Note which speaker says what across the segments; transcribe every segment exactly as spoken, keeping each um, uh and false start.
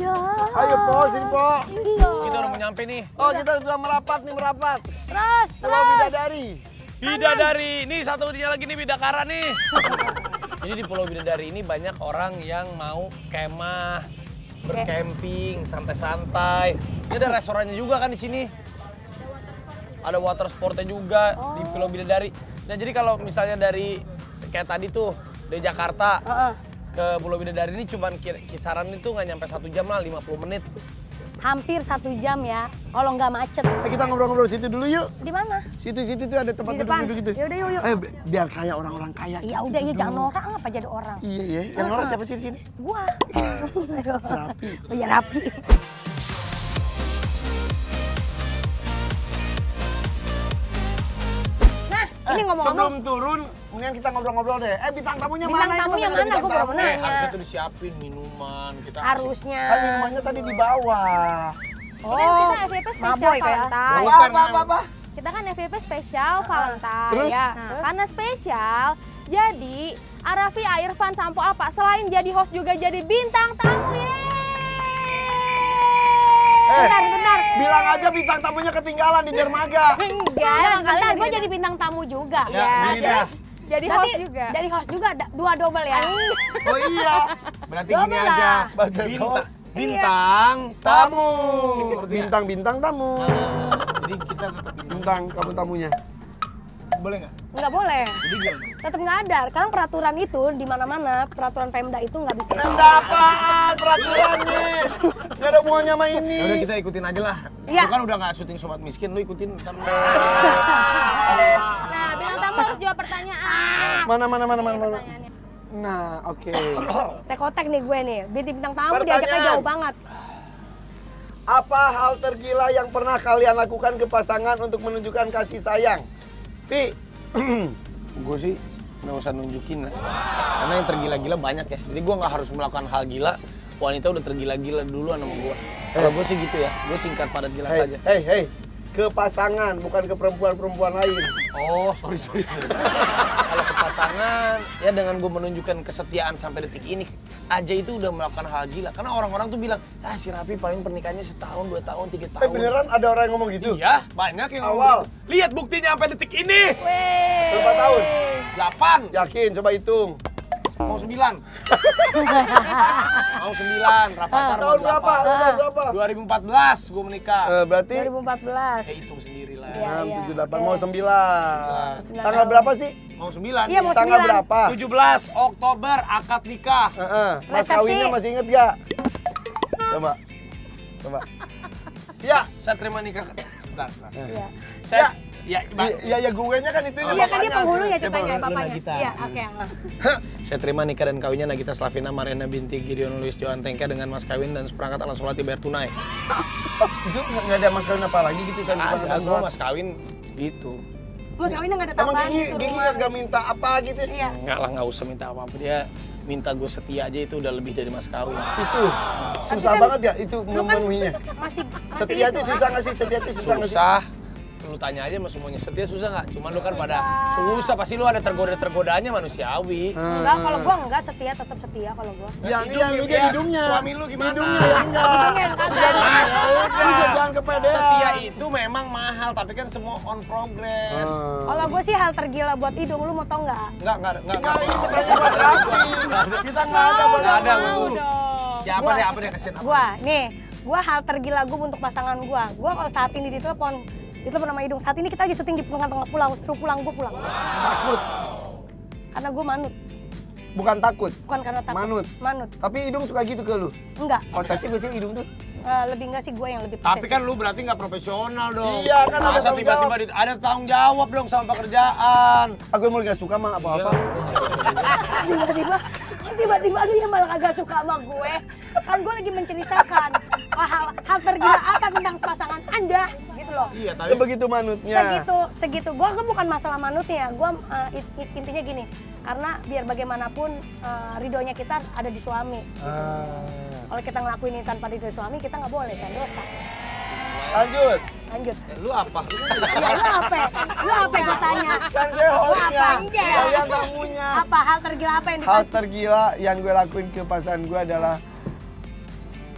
Speaker 1: Iya.
Speaker 2: Ayo Po, sini Po.
Speaker 1: Iya.
Speaker 3: Kita udah mau nyampe nih.
Speaker 2: Oh kita sudah merapat nih merapat.
Speaker 1: Terus,
Speaker 2: Pulau
Speaker 1: terus.
Speaker 2: Bidadari.
Speaker 3: Bidadari, ini satunya lagi nih Bidakara nih. Jadi di Pulau Bidadari ini banyak orang yang mau kemah, bercamping, santai-santai. Ini ada restorannya juga kan di sini. Ada water sportnya juga oh. di Pulau Bidadari. Nah jadi kalau misalnya dari kayak tadi tuh dari Jakarta
Speaker 1: Uh-uh.
Speaker 3: ke Pulau Bidadari ini cuman kisaran itu nggak nyampe satu jam lah, lima puluh menit.
Speaker 1: Hampir satu jam ya, kalau nggak macet.
Speaker 2: Eh, kita ngobrol-ngobrol situ dulu yuk.
Speaker 1: Di mana?
Speaker 2: Situ-situ tuh ada tempat
Speaker 1: Di depan.
Speaker 2: duduk-duduk gitu.
Speaker 1: Ya udah yuk yuk.
Speaker 2: Eh biar kayak orang-orang kaya.
Speaker 1: Ya udah ya jangan norak apa jadi orang.
Speaker 2: Iya iya. Yang norak siapa sih di sini?
Speaker 1: Gua.
Speaker 2: Rapi.
Speaker 1: Oh ya rapi. Nah, ini
Speaker 2: Eh,
Speaker 1: ngomong-ngomong.
Speaker 2: sebelum turun, mendingan kita ngobrol-ngobrol deh. Eh bintang tamunya
Speaker 1: Bintang
Speaker 2: mana?
Speaker 1: tamunya
Speaker 2: Ini
Speaker 1: mana?
Speaker 2: bintang
Speaker 1: Gua
Speaker 2: tamu.
Speaker 1: belum nanya.
Speaker 3: Eh harusnya tuh disiapin minuman kita. asik.
Speaker 1: Harusnya.
Speaker 2: Kan minumannya tadi di bawah.
Speaker 1: Oh,
Speaker 4: Ini kan kita F Y P spesial
Speaker 1: maboy kayak.
Speaker 4: Valentine.
Speaker 2: Apa apa apa? apa?
Speaker 4: Kita kan F Y P spesial Valentine
Speaker 2: Terus?
Speaker 4: ya.
Speaker 1: Nah,
Speaker 4: Nah, karena spesial, jadi Arafi Irfan Sampo apa? Selain jadi host juga jadi bintang tamu. Yeay!
Speaker 2: Eh,
Speaker 1: Bentar, bentar.
Speaker 2: bilang aja bintang tamunya ketinggalan di dermaga.
Speaker 4: Enggak,
Speaker 1: Nah,
Speaker 4: emang kali
Speaker 1: bentar,
Speaker 4: ini
Speaker 1: gue jadi bintang tamu juga.
Speaker 3: Ya,
Speaker 4: Ya,
Speaker 3: ini dia.
Speaker 4: jadi
Speaker 1: Berarti
Speaker 4: host juga.
Speaker 1: Jadi host juga, da- dua double ya.
Speaker 2: Oh iya.
Speaker 3: Berarti
Speaker 1: Double
Speaker 3: gini
Speaker 1: lah.
Speaker 3: aja.
Speaker 2: Baca
Speaker 3: Bintang,
Speaker 2: host.
Speaker 3: bintang
Speaker 2: Tamu.
Speaker 3: Seperti ya.
Speaker 2: Bintang-bintang tamu.
Speaker 3: Nah, jadi kita tetap bintang.
Speaker 2: Bintang kamu tamunya.
Speaker 3: Boleh nggak?
Speaker 1: Nggak boleh.
Speaker 3: Jadi gimana?
Speaker 1: Tetap nggak ada. Sekarang peraturan itu di mana-mana peraturan Pemda itu nggak bisa.
Speaker 2: Pemda apaan peraturannya? Nggak ada hubungannya sama ini.
Speaker 3: Ya udah kita ikutin aja lah.
Speaker 1: Iya.
Speaker 3: Lu kan udah nggak syuting Sobat Miskin, lu ikutin. Ntar.
Speaker 4: Nah, bintang tamu harus jawab pertanyaan.
Speaker 2: Mana mana mana mana mana.
Speaker 4: Pertanyaannya.
Speaker 2: Nah, oke.
Speaker 1: Tekotek nih gue nih. Binti bintang tamu
Speaker 2: Pertanyaan.
Speaker 1: diajaknya jauh banget.
Speaker 2: Apa hal tergila yang pernah kalian lakukan ke pasangan untuk menunjukkan kasih sayang? Pi.
Speaker 3: Gue sih nggak usah nunjukin lah. Karena yang tergila-gila banyak ya. Jadi gue nggak harus melakukan hal gila. Wanita udah tergila-gila duluan sama gue. Kalau gue sih gitu ya. Gue singkat padat jelas
Speaker 2: Hei,
Speaker 3: aja.
Speaker 2: hei, hei. Ke pasangan, bukan ke perempuan-perempuan lain.
Speaker 3: Oh, sorry, sorry, sorry. Kalau ke pasangan, ya dengan gue menunjukkan kesetiaan sampai detik ini aja itu udah melakukan hal gila. Karena orang-orang tuh bilang, ah si Raffi paling pernikahannya setahun, dua tahun, tiga tahun.
Speaker 2: Eh beneran ada orang yang ngomong gitu?
Speaker 3: Iya, banyak yang ngomong
Speaker 2: Awal.
Speaker 3: gitu. Lihat buktinya sampai detik ini.
Speaker 1: Weh.
Speaker 2: Berapa tahun?
Speaker 3: Delapan.
Speaker 2: Yakin, coba hitung.
Speaker 3: Mau sembilan. Mau sembilan, Rafathar mau
Speaker 2: Tahun berapa?
Speaker 3: delapan.
Speaker 2: Tahun berapa?
Speaker 3: dua ribu empat belas gue menikah.
Speaker 2: Eh, berarti
Speaker 1: dua ribu empat belas.
Speaker 3: Ya hitung sendiri lah.
Speaker 1: Iya.
Speaker 2: enam, tujuh, delapan, mau sembilan.
Speaker 1: Sembilan
Speaker 2: Tanggal
Speaker 1: tahun.
Speaker 2: berapa sih?
Speaker 3: Mau sembilan.
Speaker 1: Iya, mau
Speaker 2: Tanggal
Speaker 1: sembilan.
Speaker 2: berapa?
Speaker 3: tujuh belas Oktober akad nikah.
Speaker 2: Heeh. Mas
Speaker 1: Resepsi.
Speaker 2: kawinnya masih inget gak? Coba. Coba. Ya.
Speaker 3: Saya terima nikah. Sebentar. sebentar.
Speaker 1: Iya.
Speaker 3: Saya ya, Mbak.
Speaker 2: Iya, ya gue-nya kan itu
Speaker 1: Iya kan dia penghulunya
Speaker 2: Coba.
Speaker 1: ceritanya
Speaker 3: lu
Speaker 1: bapaknya.
Speaker 3: Nagita.
Speaker 1: Iya, oke.
Speaker 3: Saya terima nikah dan kawinnya Nagita Slavina Mariana binti Gideon Luis Johan Tengka dengan mas kawin dan seperangkat alat sholat dibayar tunai.
Speaker 2: Itu nggak ada mas kawin apa lagi gitu? Saya
Speaker 3: Ada, gue mas kawin gitu.
Speaker 1: Mas kawinnya nggak ada
Speaker 2: Emang
Speaker 1: tambahan
Speaker 2: Gigi,
Speaker 1: gitu,
Speaker 2: Gigi
Speaker 1: rumah.
Speaker 2: nggak minta apa gitu?
Speaker 1: Iya.
Speaker 3: Enggak lah, nggak usah minta apa-apa. Dia minta gue setia aja itu udah lebih dari mas kawin.
Speaker 2: Itu susah
Speaker 1: kan
Speaker 2: banget ya itu
Speaker 1: Lu kan
Speaker 2: memenuhinya.
Speaker 1: masih masih
Speaker 2: Setia
Speaker 1: itu,
Speaker 2: itu susah nggak sih? Setia itu susah nggak sih?
Speaker 3: Susah. Lu tanya aja sama semuanya, setia susah nggak? Cuman lu kan pada susah, pasti lu ada tergoda-tergodaannya manusiawi.
Speaker 1: Enggak, kalau gua enggak setia, tetap setia kalau gua.
Speaker 2: Yang
Speaker 3: Hidup,
Speaker 2: yang
Speaker 3: ya,
Speaker 2: lu jadi
Speaker 3: ya,
Speaker 2: hidungnya.
Speaker 3: suami lu gimana?
Speaker 2: Hidungnya yang enggak.
Speaker 1: Hidungnya yang kagak.
Speaker 3: Nah,
Speaker 2: Udah, jangan kepedean.
Speaker 3: setia itu memang mahal, tapi kan semua on progress.
Speaker 2: Hmm.
Speaker 1: Kalau gua sih hal tergila buat hidung, lu mau tau nggak?
Speaker 3: Enggak, enggak, enggak,
Speaker 2: Nggak, ini
Speaker 3: enggak.
Speaker 2: sebenarnya buat Raffi. Kita nggak ada buat
Speaker 3: Nggak ada,
Speaker 2: Raffi.
Speaker 3: Bu.
Speaker 4: dong.
Speaker 3: Ya apa
Speaker 1: Gua-
Speaker 3: deh, apa deh kasihan apa?
Speaker 1: Gua, nih, gua hal tergila gua untuk pasangan gua. Gua kalau saat ini ditelepon, ditelepon sama hidung. Saat ini kita lagi syuting di tengah-tengah pulang, suruh pulang, gua pulang.
Speaker 2: Takut.
Speaker 1: Karena gua manut,
Speaker 2: Bukan takut.
Speaker 1: bukan karena takut.
Speaker 2: Manut.
Speaker 1: Manut.
Speaker 2: Tapi hidung suka gitu ke lu.
Speaker 1: Enggak,
Speaker 2: Posesif gak sih hidung tuh?
Speaker 1: Eh, lebih enggak sih gua yang lebih
Speaker 3: Tapi
Speaker 1: posesif.
Speaker 3: kan lu berarti nggak profesional dong.
Speaker 2: Iya, kan ada
Speaker 3: Masa
Speaker 2: tanggung
Speaker 3: tiba-tiba
Speaker 2: jawab.
Speaker 3: di- ada tanggung jawab dong sama pekerjaan.
Speaker 2: Aku emang gak suka mah apa-apa.
Speaker 1: tiba-tiba tiba-tiba lu yang malah kagak suka sama gue. Kan gue lagi menceritakan hal hal tergila apa tentang pasangan Anda gitu loh.
Speaker 3: Iya, tapi
Speaker 2: Sebegitu manutnya.
Speaker 1: Segitu segitu gue kan bukan masalah manutnya. Gue uh, it- it- intinya gini, karena biar bagaimanapun uh, ridhonya kita ada di suami.
Speaker 2: Ah.
Speaker 1: Kalau kita ngelakuin ini tanpa ridho suami, kita nggak boleh kan, dosa.
Speaker 2: Lanjut.
Speaker 1: Lanjut.
Speaker 3: Eh, lu apa?
Speaker 1: Ya, lu apa? Lu apa gue tanya?
Speaker 2: Kan gue hostnya.
Speaker 1: Enggak.
Speaker 2: Kalian tamunya.
Speaker 1: Apa hal tergila apa yang
Speaker 2: Hal
Speaker 1: dipasang?
Speaker 2: tergila yang gue lakuin ke pasangan gue adalah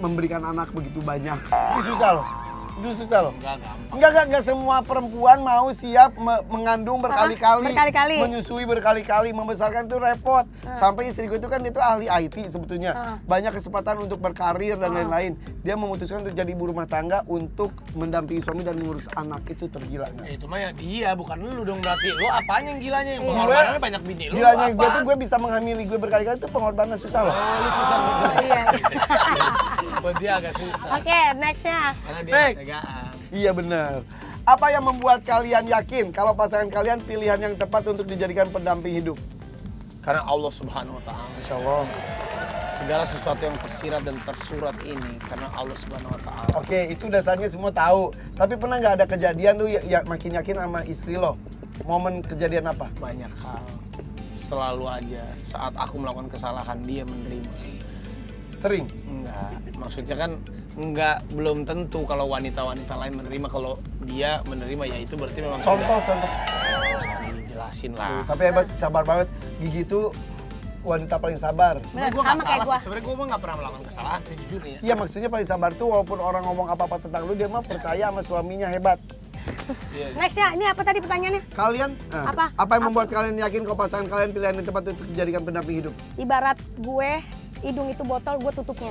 Speaker 2: memberikan anak begitu banyak. Itu susah loh. Itu susah loh.
Speaker 3: Enggak, gampang.
Speaker 2: Enggak, enggak, enggak semua perempuan mau siap me- mengandung berkali-kali.
Speaker 1: berkali-kali.
Speaker 2: Menyusui berkali-kali, membesarkan itu repot. Sampai istriku itu kan itu ahli I T sebetulnya.
Speaker 1: Uh.
Speaker 2: Banyak kesempatan untuk berkarir dan lain-lain. Dia memutuskan untuk jadi ibu rumah tangga untuk mendampingi suami dan mengurus anak. Itu tergila nggak?
Speaker 3: Ya, itu mah ya dia, bukan lu dong berarti. Lu apanya yang gilanya? Yang
Speaker 1: Iya.
Speaker 3: pengorbanannya banyak bini lu.
Speaker 2: Gilanya
Speaker 3: apa?
Speaker 2: gue tuh gue bisa menghamili gue berkali-kali itu pengorbanan susah loh.
Speaker 3: Oh, lu susah gitu.
Speaker 1: Iya.
Speaker 3: Buat dia agak susah.
Speaker 1: Oke, nextnya.
Speaker 3: Karena dia
Speaker 2: Next.
Speaker 3: tegaan.
Speaker 2: Iya benar. Apa yang membuat kalian yakin kalau pasangan kalian pilihan yang tepat untuk dijadikan pendamping hidup?
Speaker 3: Karena Allah Subhanahu wa taala.
Speaker 2: Insya Allah.
Speaker 3: Segala sesuatu yang tersirat dan tersurat ini karena Allah Subhanahu wa taala.
Speaker 2: Oke, itu dasarnya semua tahu. Tapi pernah nggak ada kejadian lu ya, ya makin yakin sama istri lo? Momen kejadian apa?
Speaker 3: Banyak hal. Selalu aja saat aku melakukan kesalahan dia menerima.
Speaker 2: Sering.
Speaker 3: Enggak, maksudnya kan enggak, belum tentu kalau wanita-wanita lain menerima, kalau dia menerima ya itu berarti memang
Speaker 2: Contoh,
Speaker 3: sudah.
Speaker 2: contoh.
Speaker 3: Nggak usah dijelasin lah.
Speaker 2: Tapi hebat, sabar banget. Gigi itu wanita paling sabar.
Speaker 3: Sebenarnya gue
Speaker 1: Sama
Speaker 3: nggak
Speaker 1: kayak
Speaker 3: salah
Speaker 1: gua.
Speaker 3: sih, sebenarnya gue mah nggak pernah melakukan kesalahan sejujurnya.
Speaker 2: Iya, maksudnya paling sabar tuh walaupun orang ngomong apa-apa tentang lu, dia mah percaya sama suaminya, hebat.
Speaker 3: Iya.
Speaker 1: Nextnya, ini apa tadi pertanyaannya?
Speaker 2: Kalian, eh,
Speaker 1: Apa?
Speaker 2: apa yang membuat kalian yakin kalau pasangan kalian pilihan yang tepat untuk dijadikan pendamping hidup?
Speaker 1: Ibarat gue, hidung itu botol, gue tutupnya.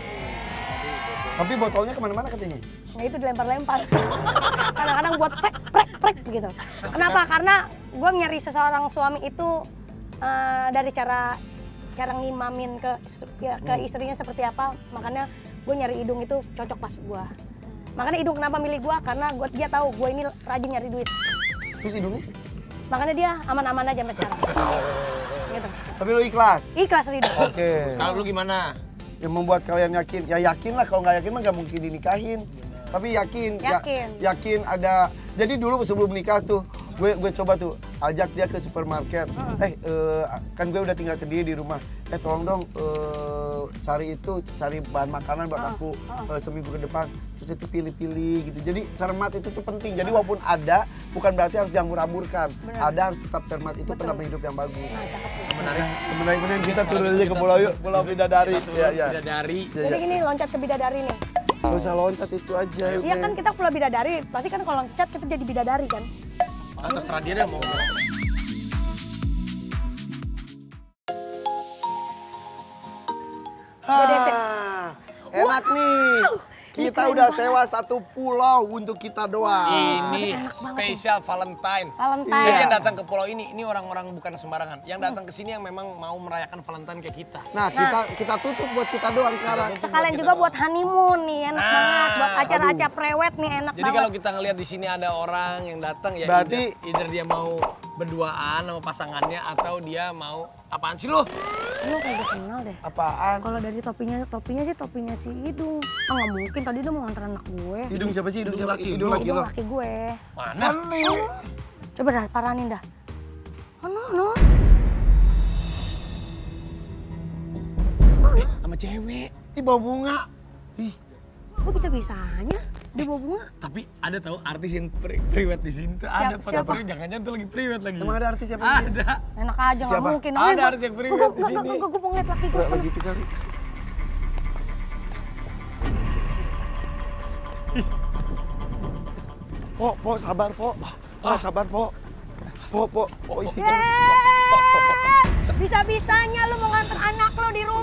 Speaker 2: Tapi botolnya kemana-mana katanya.
Speaker 1: Nah itu dilempar-lempar. Kadang-kadang buat prek, prek, prek gitu. Kenapa? Karena gue nyari seseorang suami itu eh, dari cara cara ngimamin ke ya, ke istrinya seperti apa. Makanya gue nyari hidung itu cocok pas gue. Makanya hidung kenapa milih gue? Karena gue dia tahu gue ini rajin nyari duit.
Speaker 2: Terus hidungnya?
Speaker 1: Makanya dia aman-aman aja sampai sekarang. Gitu.
Speaker 2: Tapi lu ikhlas?
Speaker 1: Ikhlas hidung.
Speaker 2: Oke.
Speaker 3: Kalau lu gimana?
Speaker 2: Yang membuat kalian yakin? Ya yakin lah, kalau nggak yakin mah nggak mungkin dinikahin. Tapi yakin, ya-
Speaker 1: Yakin.
Speaker 2: yakin ada. Jadi dulu sebelum nikah tuh, gue gue coba tuh ajak dia ke supermarket. Eh, eh, kan gue udah tinggal sendiri di rumah. Eh tolong dong eh, cari itu, cari bahan makanan buat aku eh, seminggu ke depan. Terus itu pilih-pilih gitu. Jadi cermat itu tuh penting. Jadi walaupun ada, bukan berarti harus diambur-amburkan. Ada harus tetap cermat, itu pendamping hidup yang bagus.
Speaker 1: Nah, cakep.
Speaker 3: Menarik.
Speaker 2: Menarik, menarik, kita turun aja ke pulau yuk, pulau Bidadari.
Speaker 3: Kita
Speaker 2: Ya,
Speaker 3: turun
Speaker 2: ya.
Speaker 3: bidadari.
Speaker 2: Ya,
Speaker 1: Jadi
Speaker 2: ya.
Speaker 1: gini loncat ke bidadari nih.
Speaker 2: Gak usah loncat itu aja.
Speaker 1: Iya kan kita pulau bidadari, berarti kan kalau loncat kita jadi bidadari kan?
Speaker 3: Ah, terserah dia deh mau ngomong.
Speaker 2: Ah, enak nih. Kita udah sewa satu pulau untuk kita doang.
Speaker 3: Ini spesial Valentine.
Speaker 1: Valentine.
Speaker 3: Jadi
Speaker 2: Iya.
Speaker 3: yang datang ke pulau ini, ini orang-orang bukan sembarangan. Yang datang ke sini yang memang mau merayakan Valentine kayak kita.
Speaker 2: Nah, kita kita tutup buat kita doang sekarang.
Speaker 1: Sekalian juga buat honeymoon nih, enak
Speaker 3: Nah,
Speaker 1: banget. Buat acara-acara prewed nih enak
Speaker 3: Jadi
Speaker 1: banget.
Speaker 3: kalau kita ngelihat di sini ada orang yang datang ya
Speaker 2: Berarti-
Speaker 3: either, either dia mau berduaan sama pasangannya atau dia mau apaan sih lu?
Speaker 1: Lu kayak gue kenal deh.
Speaker 2: Apaan?
Speaker 1: Kalau dari topinya, topinya sih topinya si Hidung. Ah nggak mungkin, tadi dia mau nganter anak gue.
Speaker 2: Hidung siapa sih? Hidung
Speaker 3: Hidung
Speaker 2: siapa?
Speaker 3: laki
Speaker 2: Hidung
Speaker 3: lu.
Speaker 2: laki
Speaker 1: Hidung
Speaker 2: lo.
Speaker 1: laki gue.
Speaker 3: Mana?
Speaker 1: Coba dah, paranin dah. Oh no, no.
Speaker 3: Sama cewek.
Speaker 2: Ih, bawa bunga.
Speaker 3: Ih,
Speaker 1: Kok bisa-bisanya dia bawa bunga?
Speaker 3: tapi ada tahu artis yang pri priwet di sini tuh ada
Speaker 1: Siapa?
Speaker 3: pada priwet, jangan-jangan tuh lagi priwet lagi.
Speaker 2: Emang ada artis siapa?
Speaker 3: Ada.
Speaker 1: Enak aja, nggak
Speaker 2: Siapa?
Speaker 1: mungkin.
Speaker 3: Ada artis yang priwet di sini.
Speaker 1: Gue gue mau ngeliat laki gue.
Speaker 2: Enggak begitu kali. Po, po, sabar, po. Po, sabar, po. Po, po, po, istiqomah.
Speaker 1: Yeay! Bisa-bisanya lu mau nganter anak lu di rumah.